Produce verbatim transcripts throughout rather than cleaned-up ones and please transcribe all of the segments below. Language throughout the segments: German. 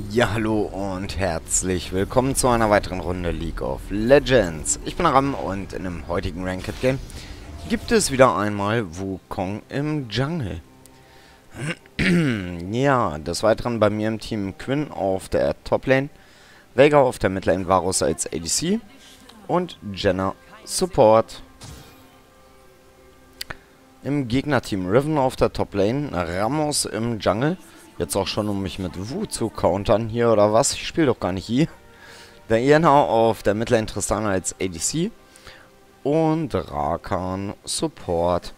Ja, hallo und herzlich willkommen zu einer weiteren Runde League of Legends. Ich bin Ram und in dem heutigen Ranked Game gibt es wieder einmal Wukong im Jungle. Ja, des Weiteren bei mir im Team Quinn auf der Top-Lane, Veigar auf der Midlane, Varus als A D C und Jenna Support. Im Gegnerteam Riven auf der Top-Lane, Ramos im Jungle. Jetzt auch schon, um mich mit Wu zu countern hier, oder was? Ich spiele doch gar nicht hier. Der Iena auf der Midlane, Tristana als A D C. Und Rakan Support.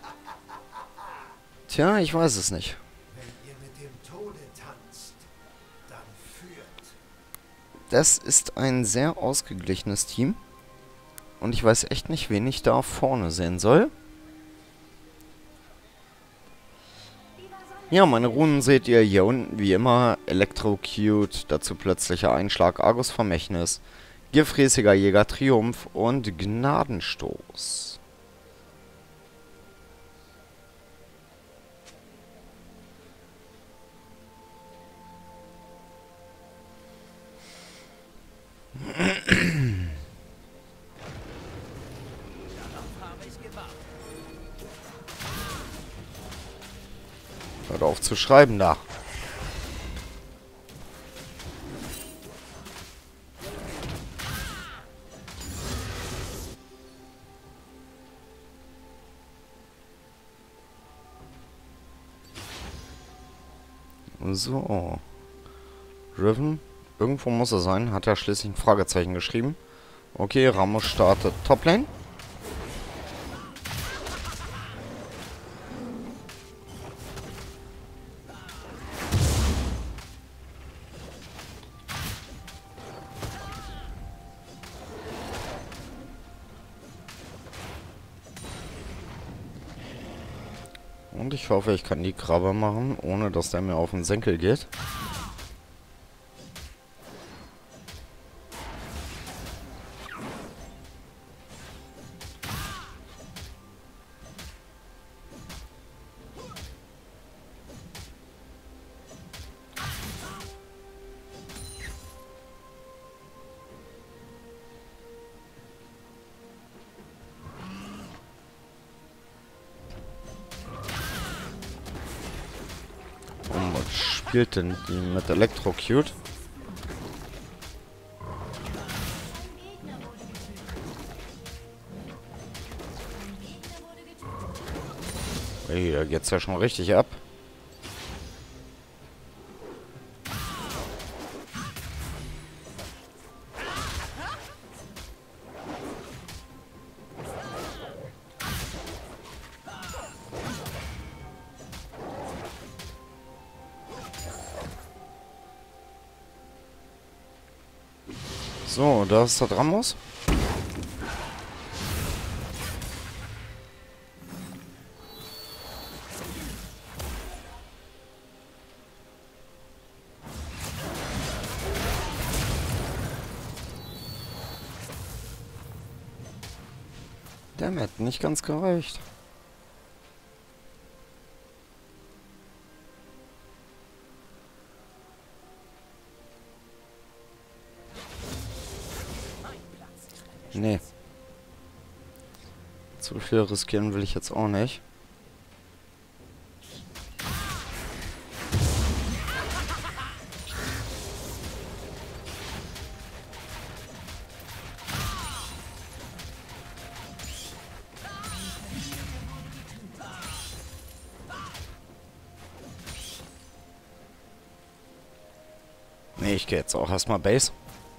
Tja, ich weiß es nicht. Wenn ihr mit dem Tode tanzt, dann führt. Das ist ein sehr ausgeglichenes Team. Und ich weiß echt nicht, wen ich da vorne sehen soll. Ja, meine Runen seht ihr hier unten wie immer. Electrocute, dazu plötzlicher Einschlag, Argus Vermächtnis, Gierfräßiger Jäger Triumph und Gnadenstoß. Hört auf zu schreiben da. So. Riven. Irgendwo muss er sein. Hat ja schließlich ein Fragezeichen geschrieben. Okay, Ramos startet Toplane. Und ich hoffe, ich kann die Krabbe machen, ohne dass der mir auf den Senkel geht. Und was spielt denn die mit Electrocute? Hey, da geht's ja schon richtig ab. So, da ist der Ramos. Der hat nicht ganz gereicht. Nee. Zu viel riskieren will ich jetzt auch nicht. Nee, ich gehe jetzt auch erstmal Base.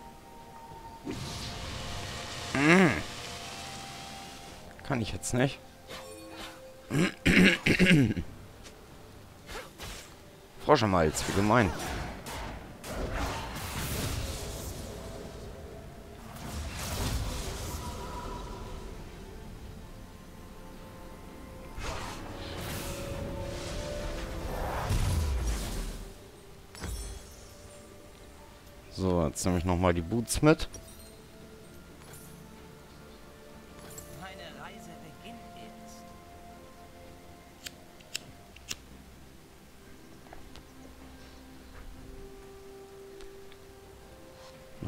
Mm. Kann ich jetzt nicht. Froschmalz, wie gemein. So, jetzt nehme ich nochmal die Boots mit. Meine Reise beginnt jetzt.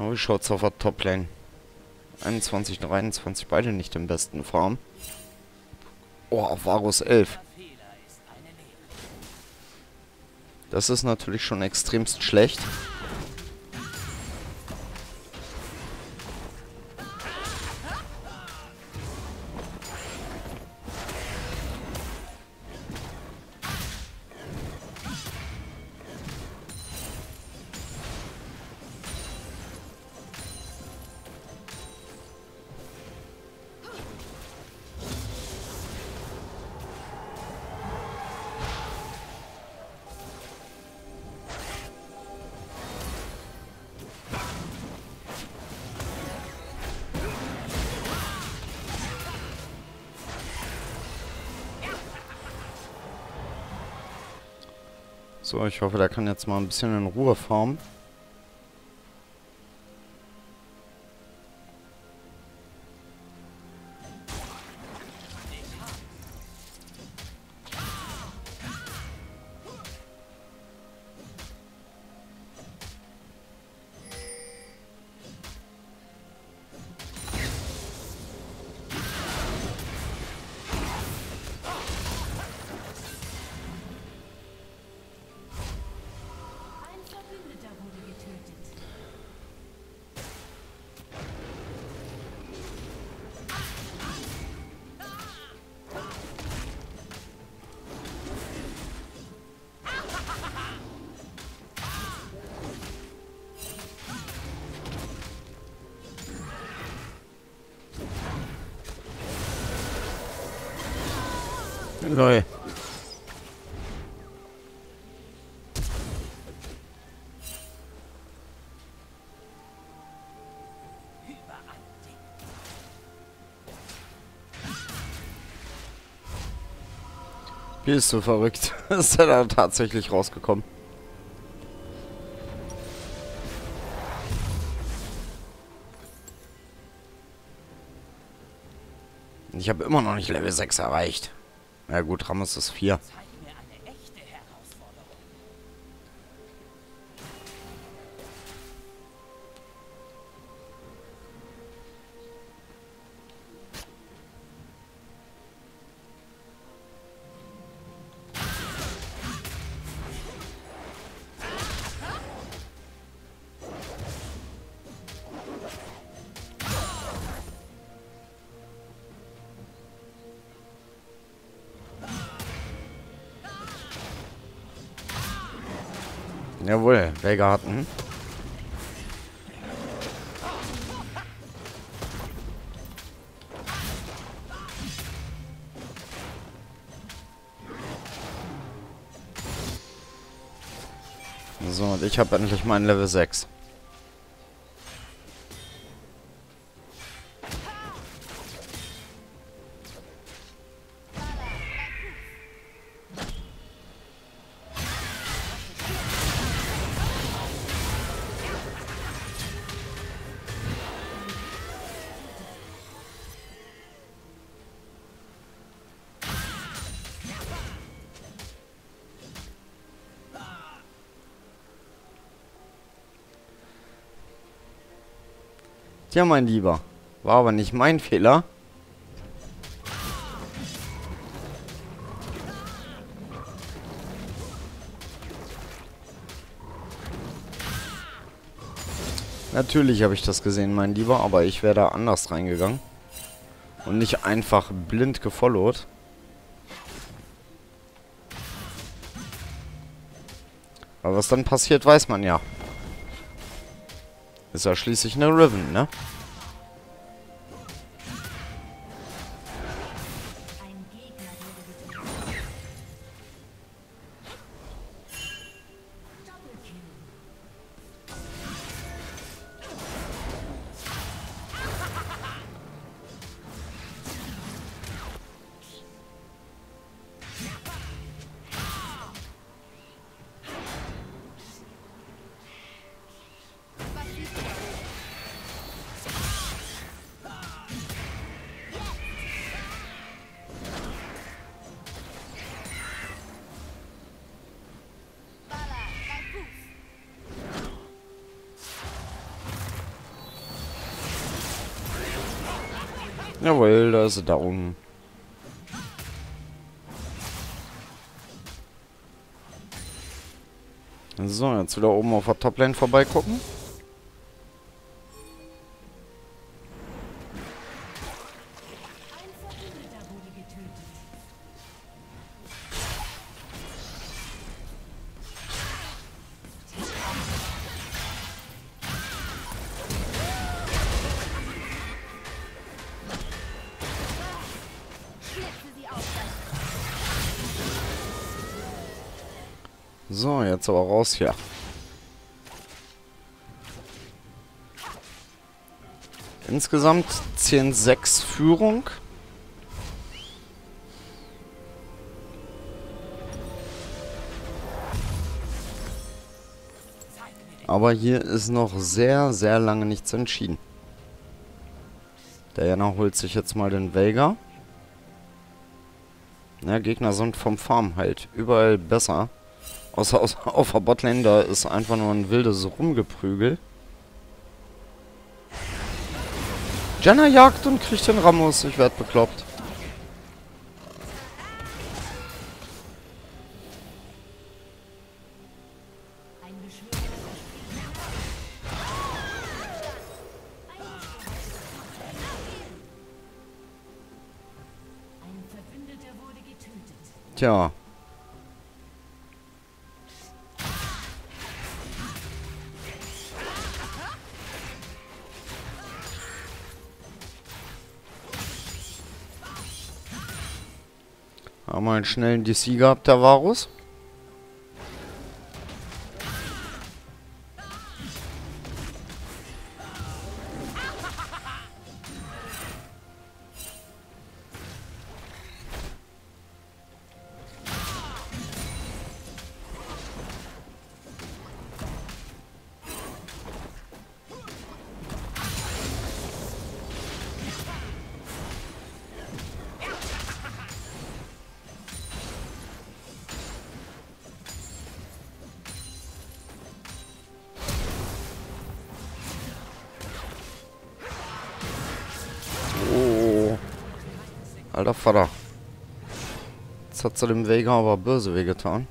Oh, wie schaut's auf der Top-Lane? einundzwanzig, dreiundzwanzig, beide nicht im besten Form. Oh, auf Varus elf. Das ist natürlich schon extremst schlecht. So, ich hoffe, der kann jetzt mal ein bisschen in Ruhe farmen. Lol. Bist du verrückt? Ist er da tatsächlich rausgekommen? Ich habe immer noch nicht Level sechs erreicht. Na ja gut, Rammus ist vier. Jawohl, Wellgarten. So, und ich habe endlich mein Level sechs. Tja, mein Lieber. War aber nicht mein Fehler. Natürlich habe ich das gesehen, mein Lieber, aber ich wäre da anders reingegangen. Und nicht einfach blind gefollowt. Aber was dann passiert, weiß man ja. Ist ja schließlich eine Riven, ne? Jawohl, da ist er down. So, jetzt wieder oben auf der Toplane vorbeigucken. So, jetzt aber raus hier. Insgesamt zehn sechs Führung. Aber hier ist noch sehr, sehr lange nichts entschieden. Der Jana holt sich jetzt mal den Veigar. Ja, Gegner sind vom Farm halt überall besser. Außer, außer auf der Botlane, da ist einfach nur ein wildes Rumgeprügel. Janna jagt und kriegt den Ramos. Ich werd bekloppt. Tja. Haben wir einen schnellen D C gehabt, der Varus. Alter Vater. Jetzt hat sie dem Veigar aber böse wehgetan.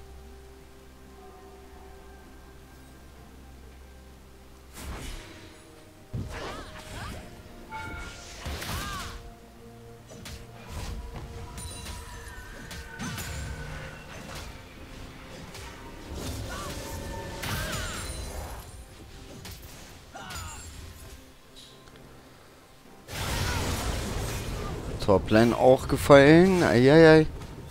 Toplane auch gefallen. Eieiei.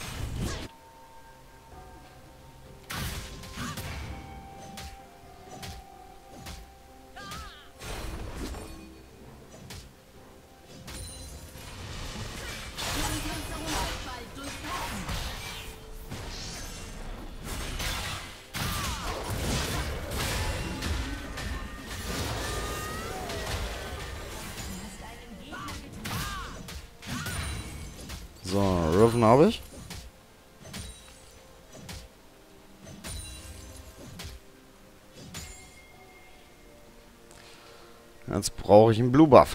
So, Riven habe ich. Jetzt brauche ich einen Blue Buff.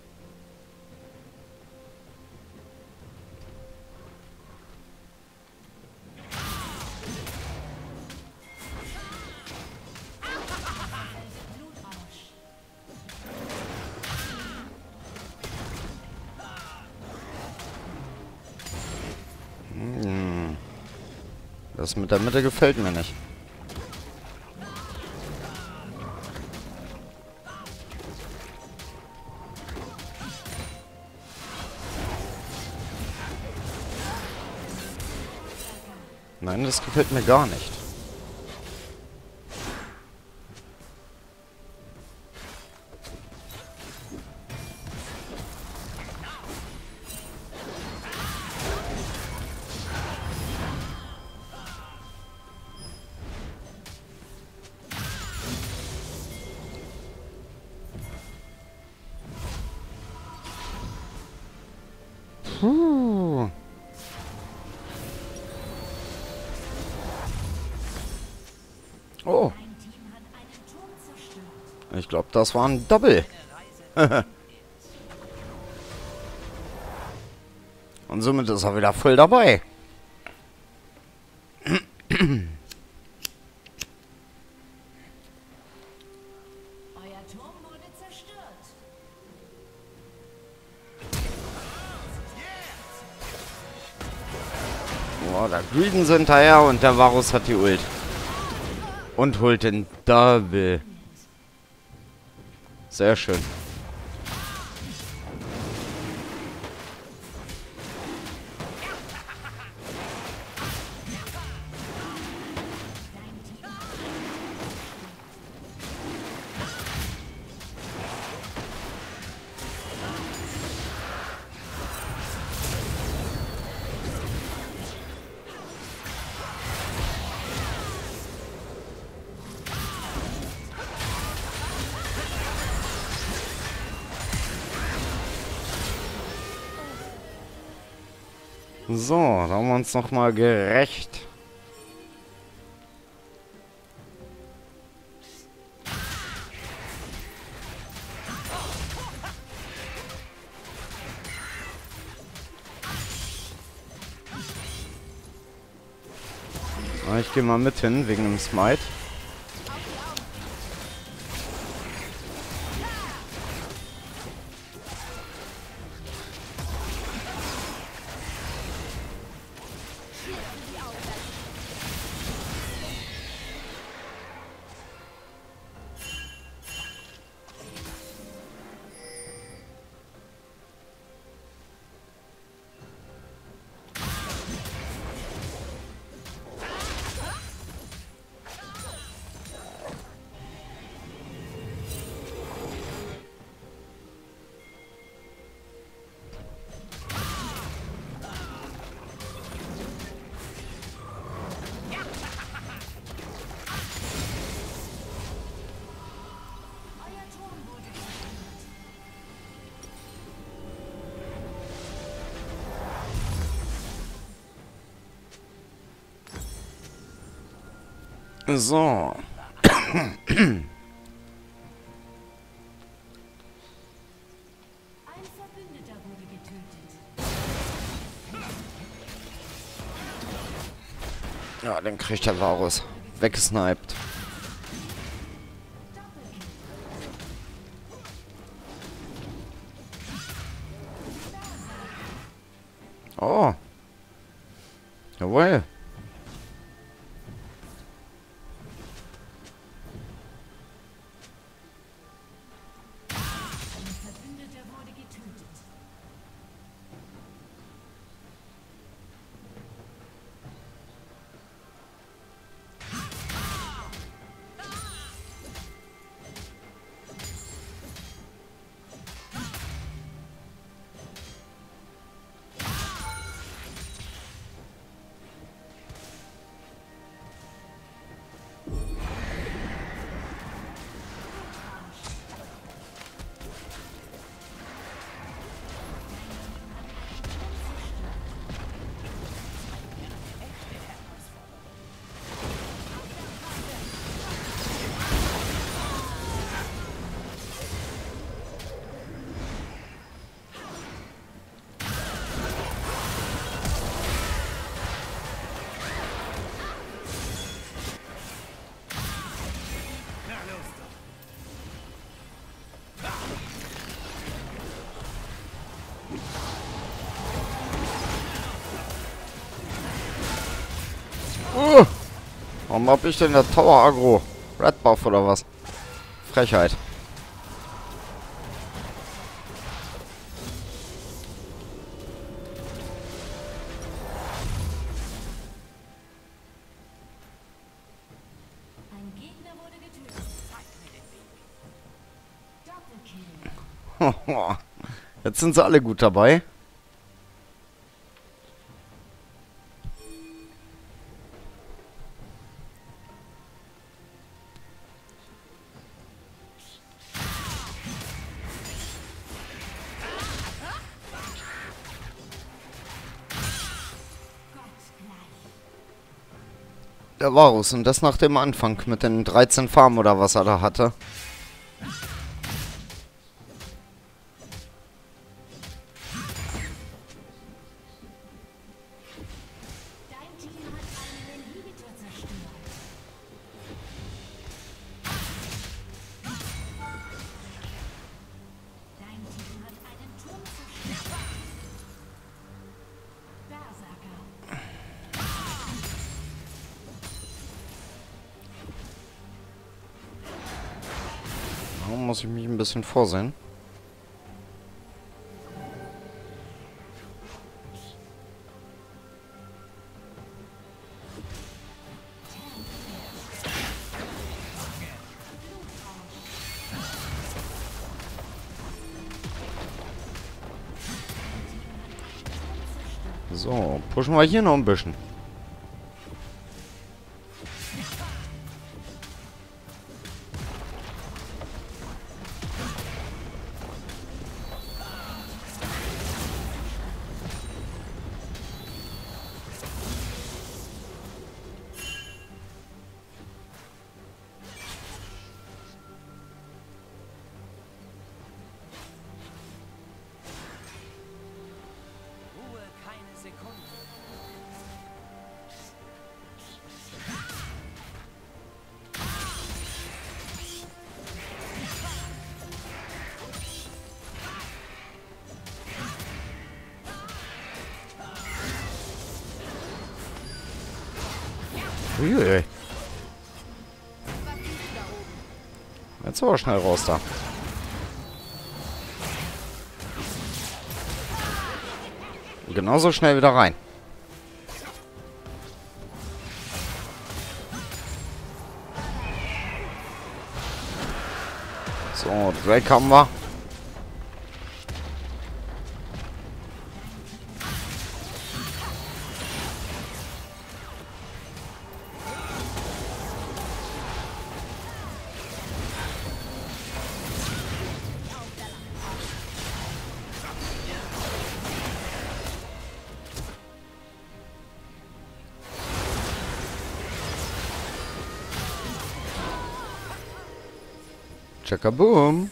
Das mit der Mitte gefällt mir nicht. Nein, das gefällt mir gar nicht. Puh. Oh. Ich glaube, das war ein Double. Und somit ist er wieder voll dabei. Euer Turm wurde zerstört. Boah, da Greeden sind hinterher und der Varus hat die Ult. Und holt den Double. Sehr schön. So, da haben wir uns noch mal gerecht. Ah, ich gehe mal mit hin, wegen dem Smite. Euer Turm wurde zerstört. So. Ein Verbündeter wurde getötet. Ja, den kriegt der Varus. Weggesniped. Oh. Jawohl. Ein Verbündeter wurde getötet. Uh, warum hab ich denn der Tower Agro? Red Buff oder was? Frechheit. Ein Gegner wurde getötet. Doppelkill. Jetzt sind sie alle gut dabei. Der Varus und das nach dem Anfang mit den dreizehn Farmen oder was er da hatte. muss ich mich ein bisschen vorsehen. So, pushen wir hier noch ein bisschen. Ruhe keine Sekunde. Uiuiui. Jetzt aber schnell raus da. Genauso schnell wieder rein. So, Drake haben wir. Chakaboom.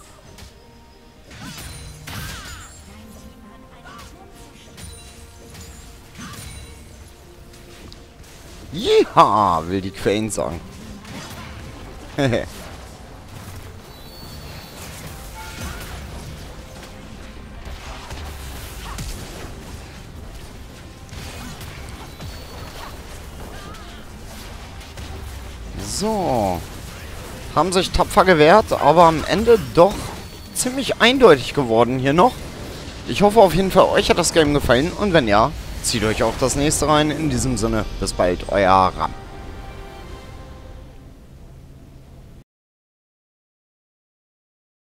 Jiha, will die Queen sagen. Hehe. So. Haben sich tapfer gewehrt, aber am Ende doch ziemlich eindeutig geworden hier noch. Ich hoffe auf jeden Fall, euch hat das Game gefallen. Und wenn ja, zieht euch auch das nächste rein. In diesem Sinne, bis bald, euer Ram.